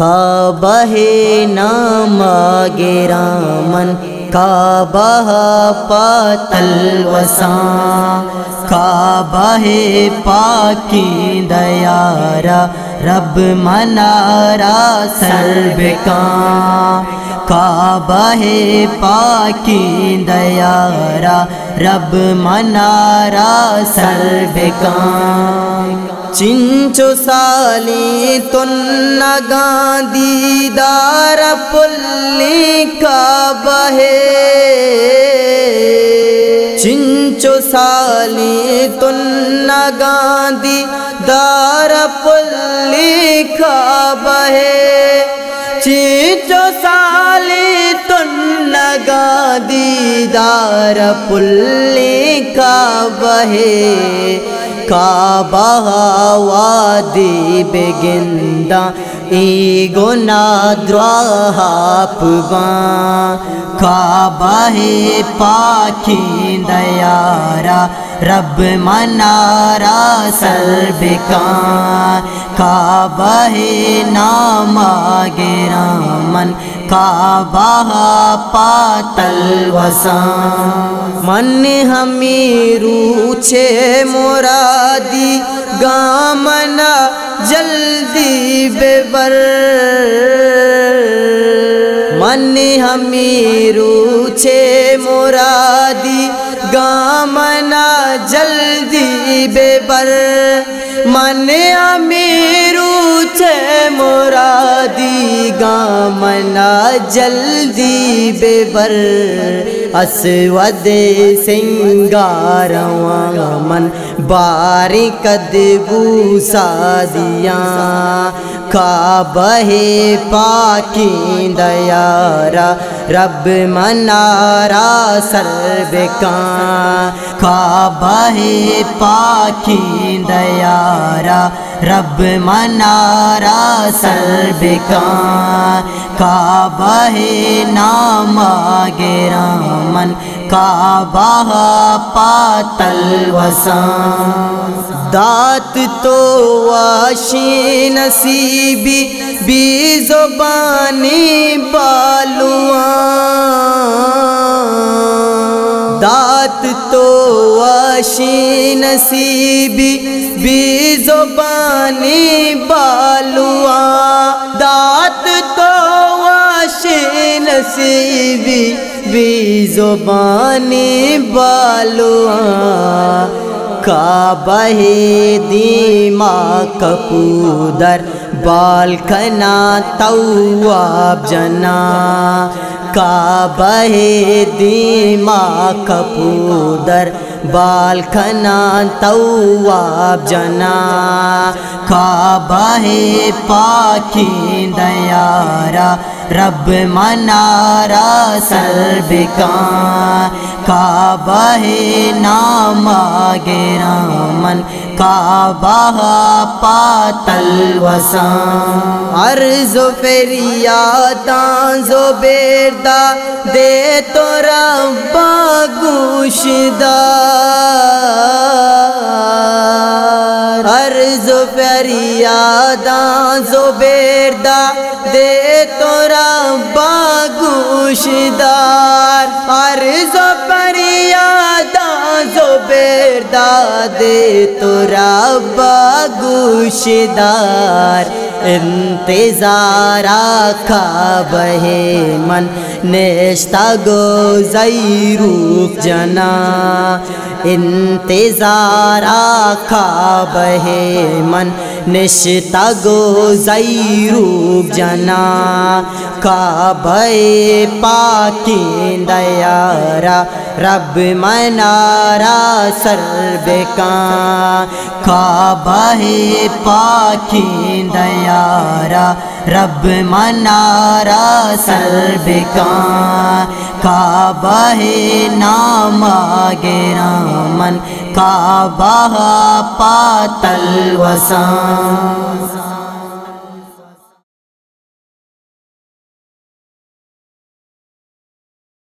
کعبہ نام گرامن کعبہ پاتل وساں کعبہ پاکی دیارا رب منارا سربکاں کعبہ پاکی دیارا رب منارا سربکاں چنچو سالی تن نگاں دیدار پلی کعبہ چنچو سالی تن نگاں دیدار پلی کعبہ چنچو سالی تن نگاں دیدار پلی کعبہ کعبہ وادی بگندہ ایگو نادرہ پباں کعبہ پاکی دیارا رب منارا سربکاں کعبہ نام گرامن کعبہ پاتل وساں من ہمی روچے مرادی گامنا جلدی ببر من ہمی روچے مرادی گامنا جلدی ببر من ہمی روچے مرادی گامنا جلدی ببر اسود سنگار من بارکد بوسا دیاں کعبہ پاکی دیارا رب منارا سربکاں کعبہ پاکی دیارا رب منارا سربکاں کعبہ نام گرامن کعبہ پاتل وساں دات تو واشی نصیبی بی زبانی بالواں دات تو واشی نصیبی بی زبانی بالواں دات تو واشی نصیبی بی زبانی بالواں کعبہ دیما کپودر بالکنا تواب جنا کعبہ دیما کپودر بالکنا تواب جنا کعبہ پاکی دیارا رب منارا سربکاں کعبہ نام گرامن کعبہ پاتل وساں عرض و فریاداں زبیردہ دے تو ربا گوشدار عرض و فریاداں زبیردہ دے تو ربا گوشدار عرض و فریاداں زبیردہ دے تو ربا گوشدار انتظار کعبہ من نشتا گزیروک جنا انتظار کعبہ من نشتا گزیروک جنا کعبہ پاکی دیارا رب منارا سربکاں کعبہ پاکی دیارا رب منارا سربکاں کعبہ نام گرامن کعبہ پاتل وساں